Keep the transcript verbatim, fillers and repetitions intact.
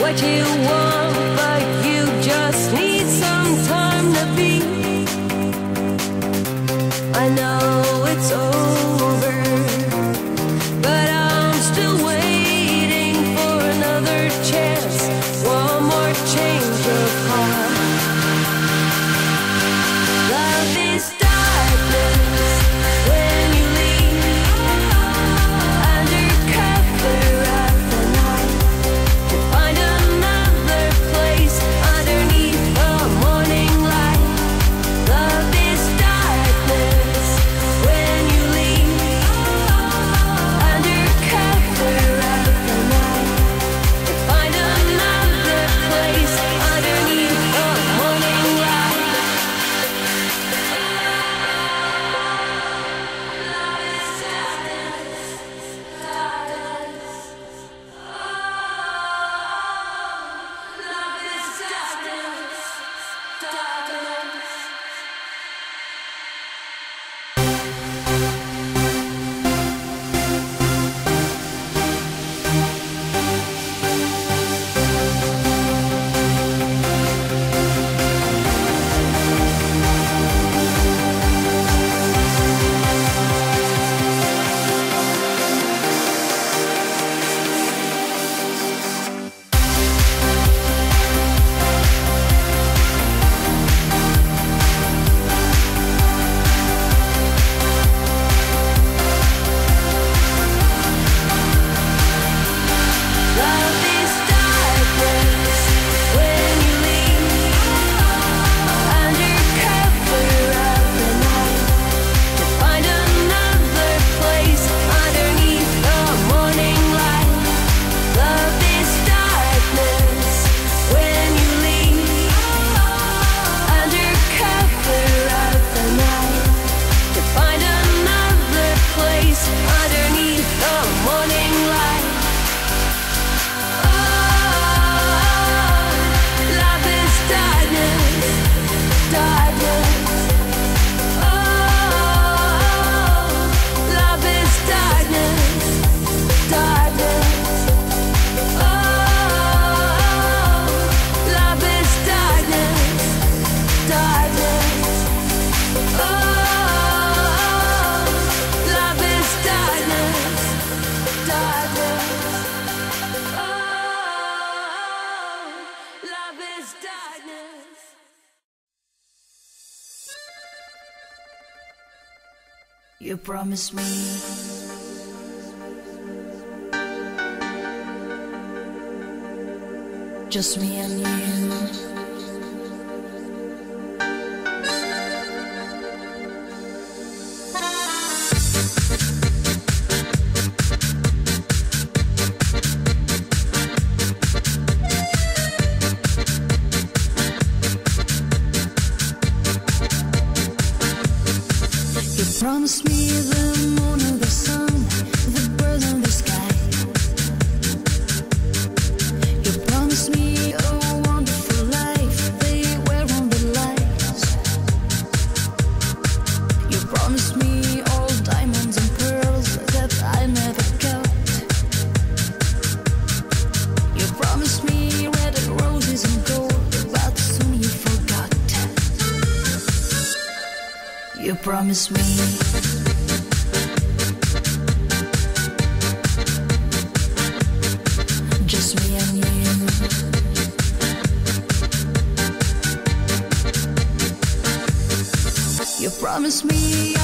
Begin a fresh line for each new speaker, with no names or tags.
what you want, but you just need some time to be. I know it's over, but I'm still waiting for another chance, one more change of heart. Love is darkness when you leave, under cover of the night, to find another place underneath the morning light. Love is darkness when you leave, under cover of the night, to find another place underneath the morning light. Love is darkness, darkness. Love is darkness, darkness. Love is darkness when you leave, under cover of the night, to find another place underneath the morning light. Love is darkness when you leave, under cover of the night, to find another place underneath the morning light. Love is darkness, darkness. Oh, love is darkness, darkness. Oh, love is darkness, darkness. Oh, love is darkness, darkness. Oh, love is darkness.
You promised me just me and you. You promised me the moon and the sun, the birds and the sky. You promised me a wonderful life, they were on the lights. You promised me all diamonds and pearls that I never got. You promised me red roses and gold, but soon you forgot. You promised me just me and you. You promised me